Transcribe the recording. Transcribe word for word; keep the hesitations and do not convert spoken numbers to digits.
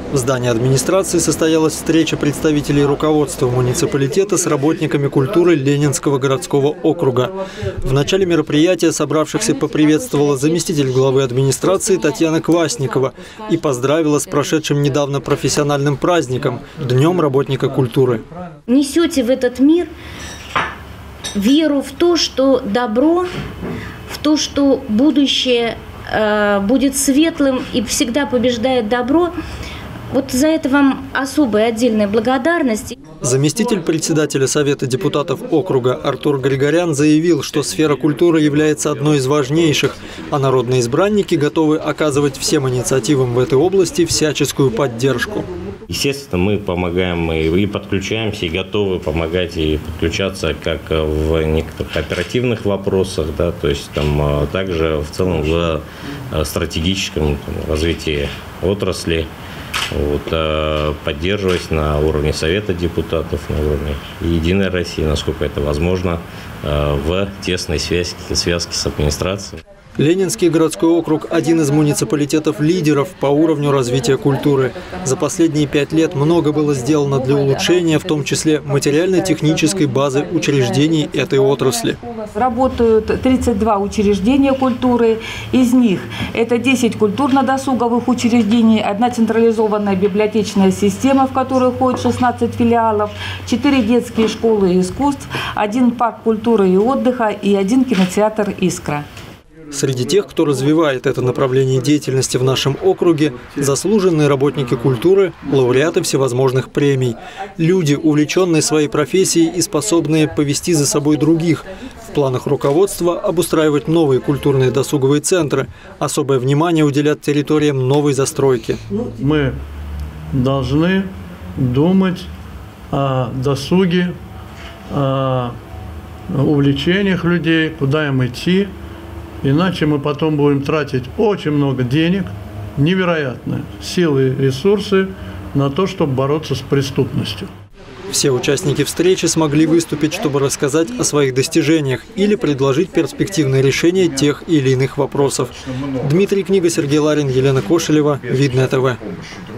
В здании администрации состоялась встреча представителей руководства муниципалитета с работниками культуры Ленинского городского округа. В начале мероприятия собравшихся поприветствовала заместитель главы администрации Татьяна Квасникова и поздравила с прошедшим недавно профессиональным праздником – Днем работника культуры. Несете в этот мир веру в то, что добро, в то, что будущее э, будет светлым и всегда побеждает добро. Вот за это вам особая отдельная благодарность. Заместитель председателя Совета депутатов округа Артур Григорян заявил, что сфера культуры является одной из важнейших, а народные избранники готовы оказывать всем инициативам в этой области всяческую поддержку. Естественно, мы помогаем и подключаемся, и готовы помогать и подключаться как в некоторых оперативных вопросах, да, то есть там также в целом в стратегическом там, развитии отрасли. Вот, поддерживать на уровне Совета депутатов, на уровне Единой России, насколько это возможно, в тесной связке, связке с администрацией. Ленинский городской округ – один из муниципалитетов-лидеров по уровню развития культуры. За последние пять лет много было сделано для улучшения, в том числе материально-технической базы учреждений этой отрасли. Работают тридцать два учреждения культуры. Из них это десять культурно-досуговых учреждений, одна централизованная библиотечная система, в которой входит шестнадцать филиалов, четыре детские школы искусств, один парк культуры и отдыха и один кинотеатр «Искра». Среди тех, кто развивает это направление деятельности в нашем округе, заслуженные работники культуры, лауреаты всевозможных премий. Люди, увлеченные своей профессией и способные повести за собой других. В планах руководства обустраивать новые культурные досуговые центры. Особое внимание уделять территориям новой застройки. Мы должны думать о досуге, о увлечениях людей, куда им идти. Иначе мы потом будем тратить очень много денег, невероятные силы и ресурсы на то, чтобы бороться с преступностью. Все участники встречи смогли выступить, чтобы рассказать о своих достижениях или предложить перспективные решения тех или иных вопросов. Дмитрий Книга, Сергей Ларин, Елена Кошелева, Видное ТВ.